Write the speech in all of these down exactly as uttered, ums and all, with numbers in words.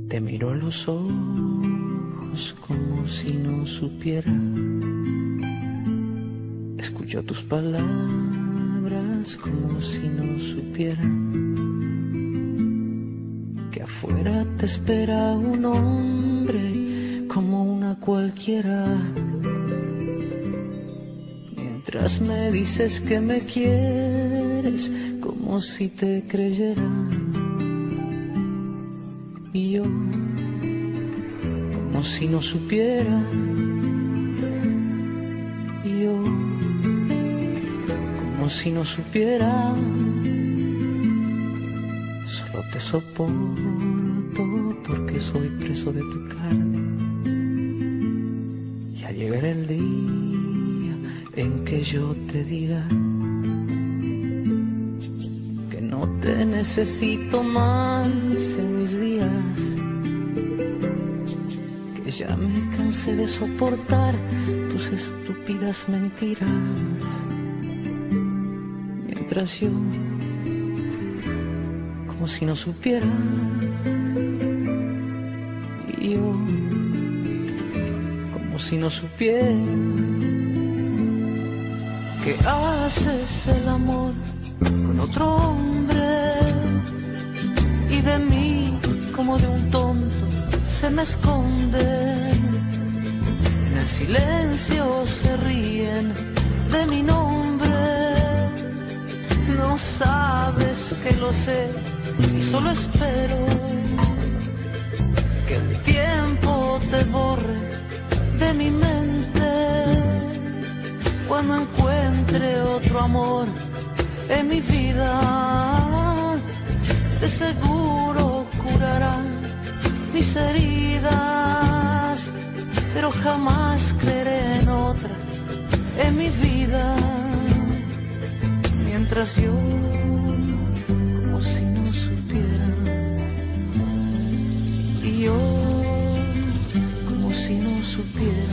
Te miro a los ojos como si no supiera. Escucho tus palabras como si no supiera que afuera te espera un hombre como una cualquiera. Mientras me dices que me quieres como si te creyera. Y yo, como si no supiera. Y yo, como si no supiera. Solo te soporto porque soy preso de tu carne. Ya llegará el día en que yo te diga que no te necesito más en mis días, que ya me cansé de soportar tus estúpidas mentiras. Mientras yo, como si no supiera, y yo, como si no supiera, que haces el amor con otro hombre y de mí como de un tonto se me esconden. En el silencio se ríen de mi nombre. No sabes que lo sé y solo espero que el tiempo te borre de mi mente. Cuando encuentre otro amor en mi vida, de seguro curará mis heridas, pero jamás creeré en otra en mi vida. Mientras yo, como si no supiera, y yo, como si no supiera.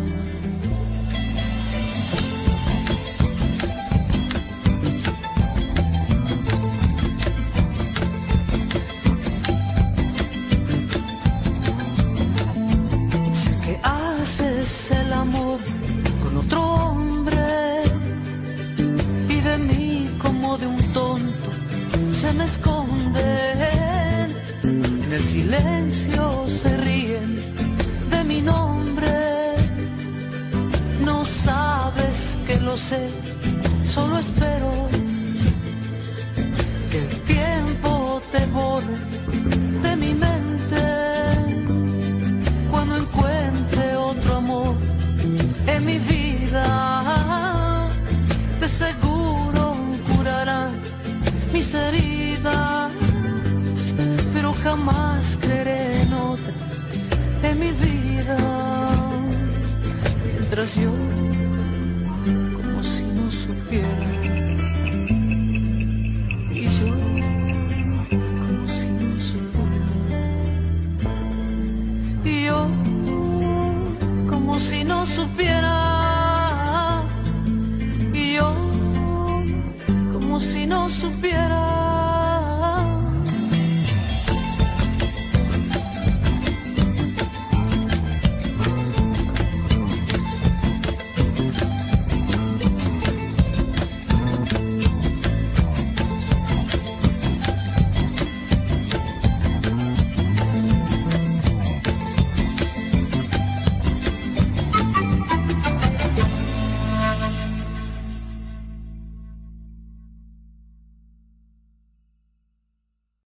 Haces el amor con otro hombre y de mí como de un tonto se me esconden. En el silencio se ríen de mi nombre. No sabes que lo sé, solo espero que el tiempo te borre de mi mente. Cuando encuentre otro amor en mi vida, de seguro curará mis heridas, pero jamás creeré en otra en mi vida. Mientras yo, como si no supiera,